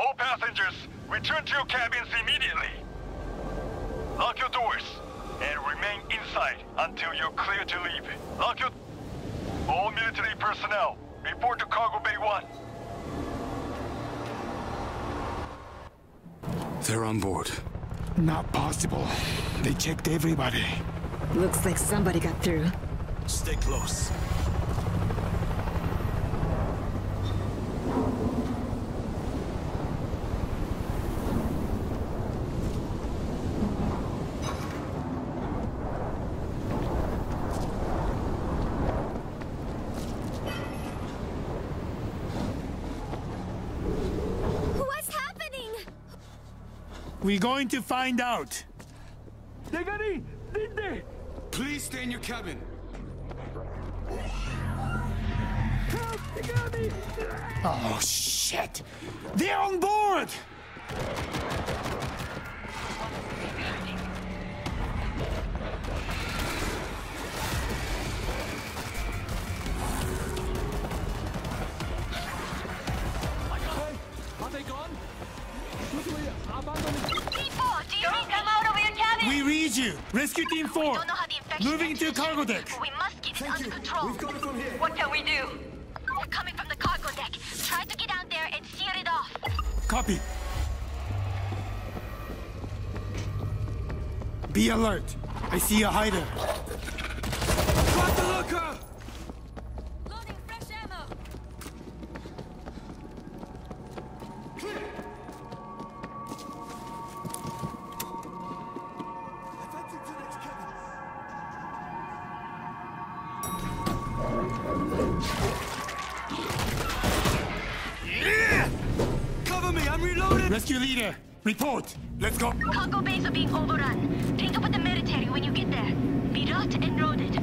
All passengers, return to your cabins immediately. Lock your doors and remain inside until you're clear to leave. Lock your... All military personnel, report to Cargo Bay 1. They're on board. Not possible. They checked everybody. Looks like somebody got through. Stay close. We're going to find out. Please stay in your cabin. Oh, shit! They're on board! We read you! Rescue Team 4! Moving to cargo deck! We must get it under control. We've got it from here. What can we do? They're coming from the cargo deck. Try to get out there and seal it off. Copy. Be alert. I see a hider. Got the looker! Loading fresh ammo. Cover me, I'm reloading! Rescue leader, report. Let's go. Cargo bays are being overrun. Link up with the military when you get there. Be route and loaded.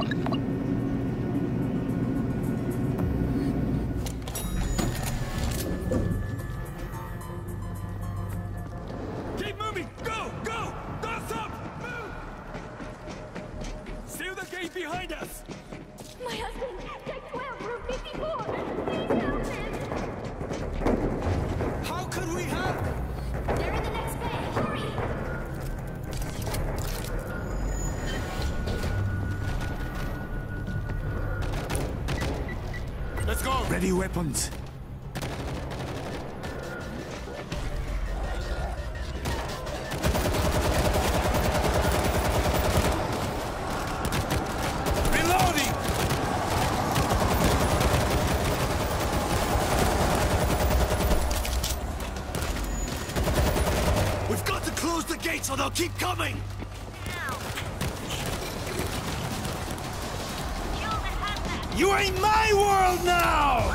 Keep moving! Go! Go! Don't stop! Move! Seal the gate behind us! My husband, Deck 12, room 54. Please help him. How could we have? They're in the next bay. Hurry. Let's go. Ready weapons. Reloading. We've got to close the gates or they'll keep coming! You are in my world now!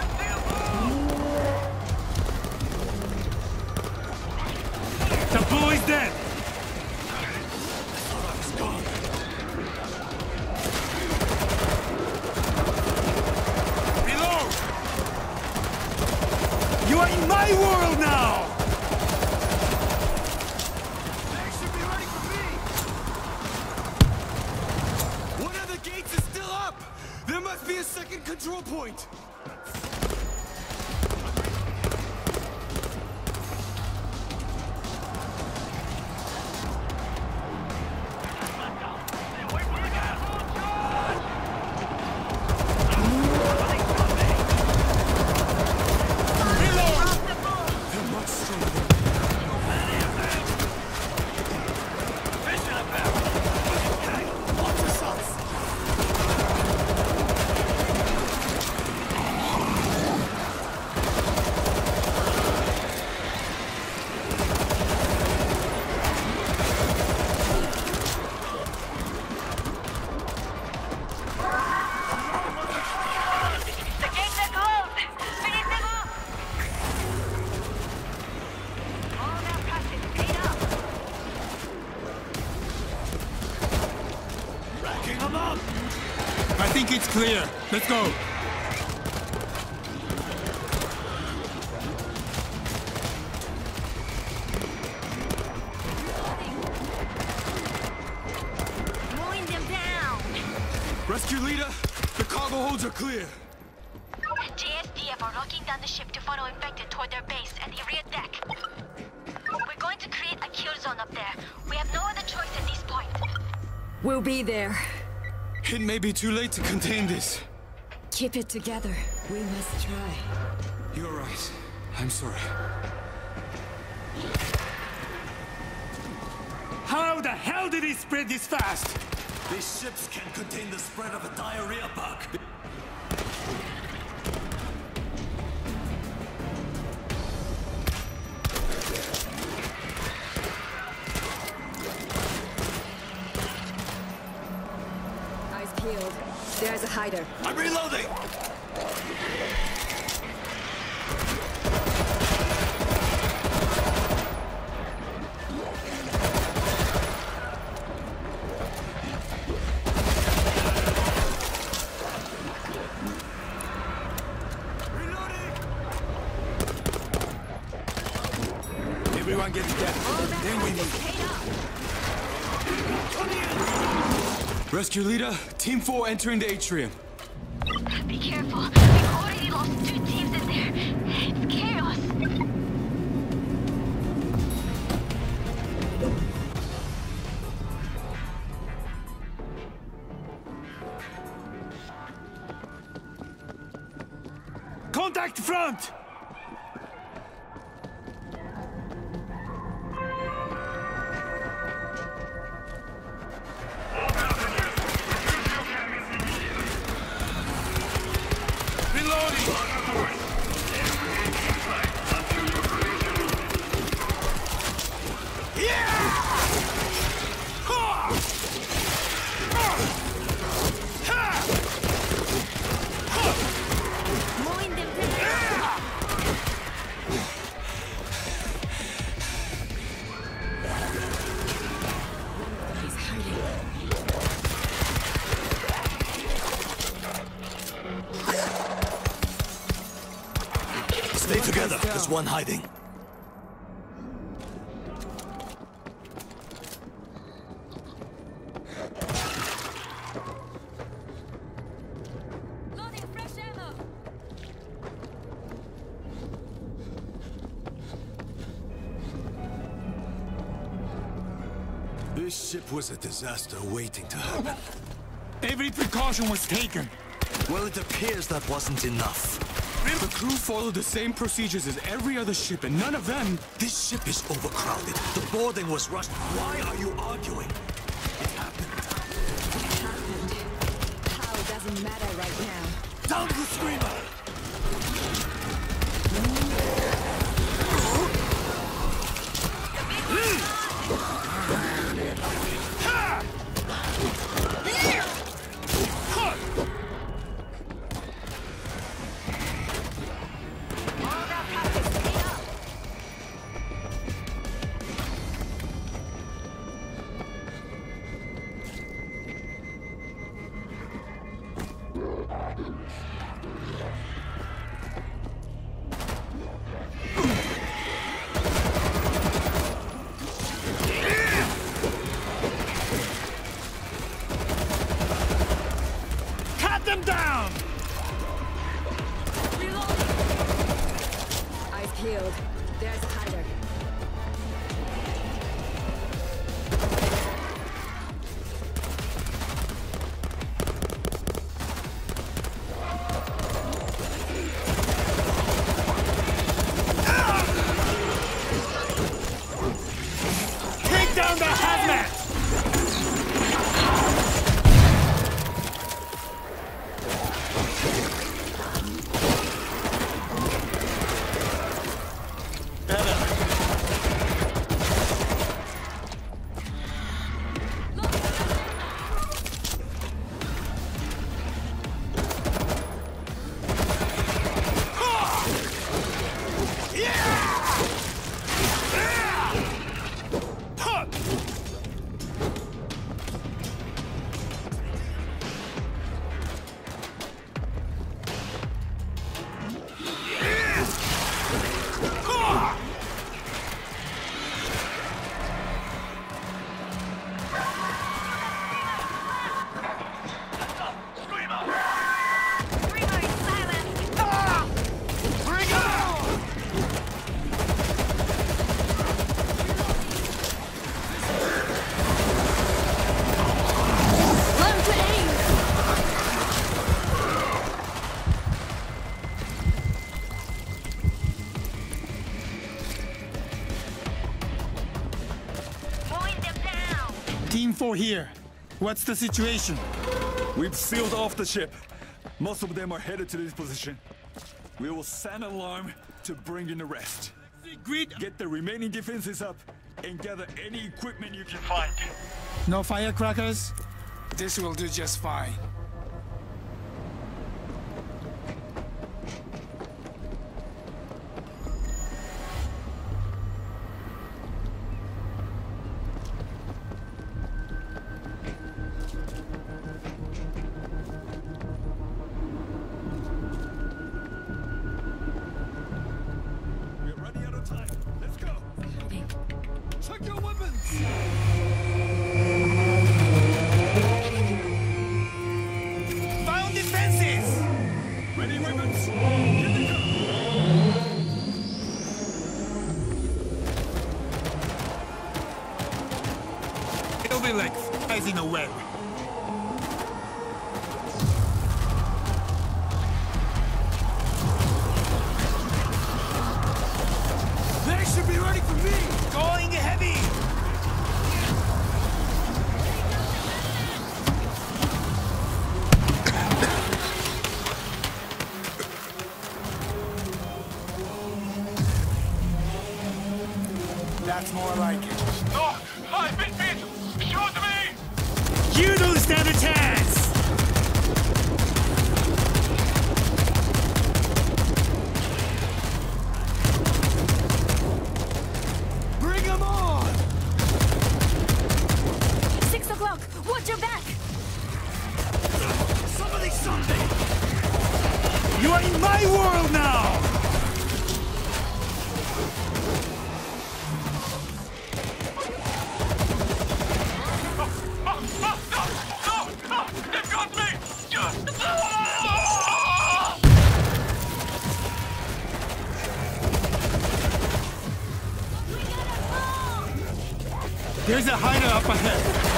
The bull is dead! Reload! You are in my world now! They should be ready for me! One of the gates is still up! There must be a second control point! I think it's clear. Let's go. Mowing them down. Rescue leader, the cargo holds are clear. JSD WWZ are locking down the ship to funnel infected toward their base at the rear deck. We're going to create a kill zone up there. We have no other choice at this point. We'll be there. It may be too late to contain this. Keep it together. We must try. You're right. I'm sorry. How the hell did he spread this fast? These ships can contain the spread of a diarrhea bug. Eyes peeled. There's a hider. I'm reloading! Everyone get together. Then we move. Rescue leader, Team 4 entering the atrium. Be careful. We've already lost 2 teams in there. It's chaos. Contact front! Stay together. There's one hiding. Loading fresh ammo. This ship was a disaster waiting to happen. Every precaution was taken. Well, it appears that wasn't enough. The crew followed the same procedures as every other ship, and none of them... This ship is overcrowded. The boarding was rushed. Why are you arguing? It happened. It happened. How doesn't matter right now. Down the screamer! info here. What's the situation? We've sealed off the ship. Most of them are headed to this position. We will sound an alarm to bring in the rest. Get the remaining defenses up and gather any equipment you can find. No firecrackers? This will do just fine. We're running out of time. Let's go. Check your weapons. Found defenses! Ready weapons. Here they come. It'll be like flies in a web. They should be ready for me! Going heavy! That's more like it. No! I've been beat! Shoot me! You don't stand a chance! Bring them on! 6 o'clock! Watch your back! Somebody something! You are in my world now! They've got me! There's a hider up ahead.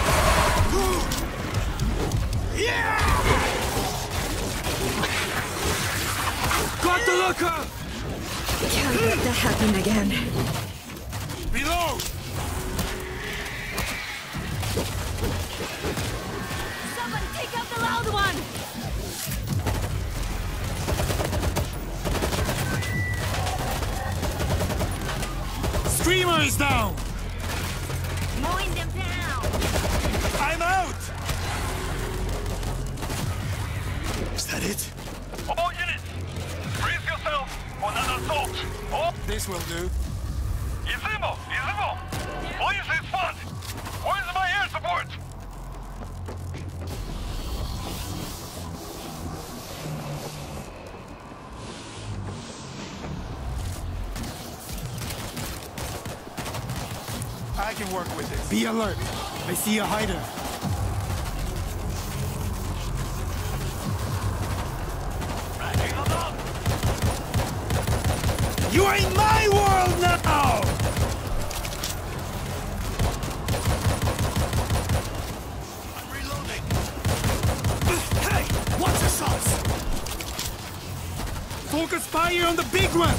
Got the looker! Can't let that happen again. Reload! Somebody take out the loud one! Screamer is down! Mowing them down! I'm out! Is that it? All units! Brace yourself for another assault! Oh! This will do. Izimo! Izimo! Please respond! Where's my air support? I can work with this. Be alert. I see a hider. You are in my world now! I'm reloading. Hey, watch yourselves! Focus fire on the big one!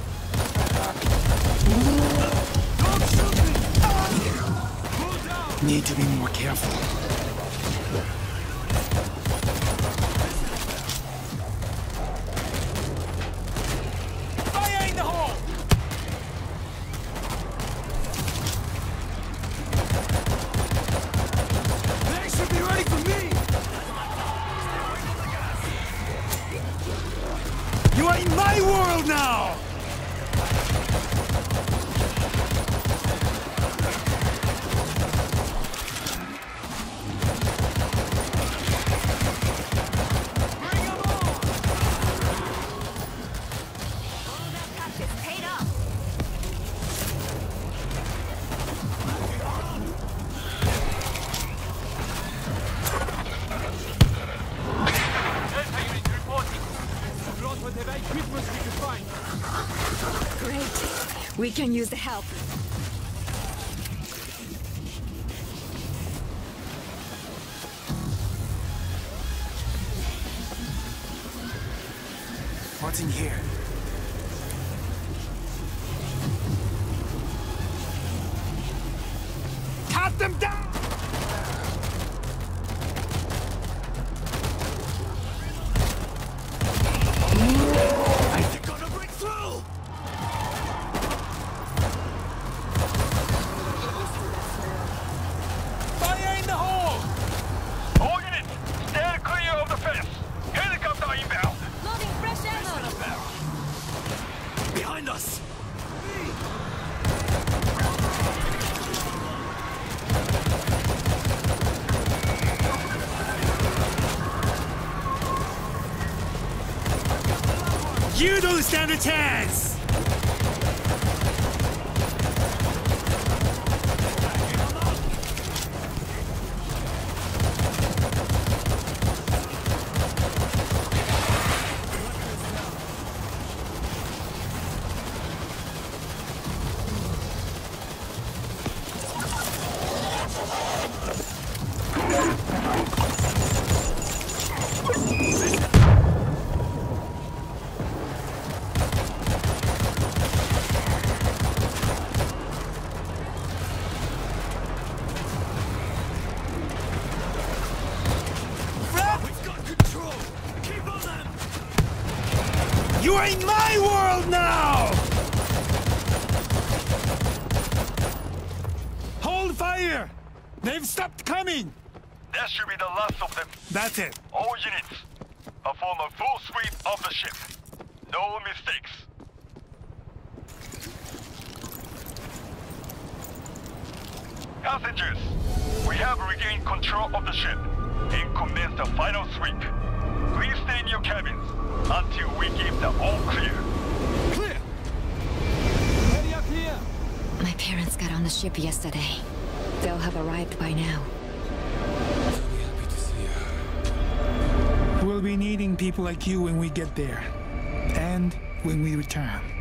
Don't shoot me! Pull down! Need to be more careful. Fire in the hole! They should be ready for me! You are in my world now! Bring them on! All that practice paid off! Delta unit reporting. Brought whatever equipment we could find. Great! We can use the help. What's in here? Cut them down! You don't stand a chance! You are in my world now! Hold fire! They've stopped coming! That should be the last of them. That's it. All units, perform a full sweep of the ship. No mistakes. Passengers, we have regained control of the ship and commenced the final sweep. Please stay in your cabins until we give the all clear. Clear! Ready up here! My parents got on the ship yesterday. They'll have arrived by now. We'll be needing people like you when we get there. And when we return.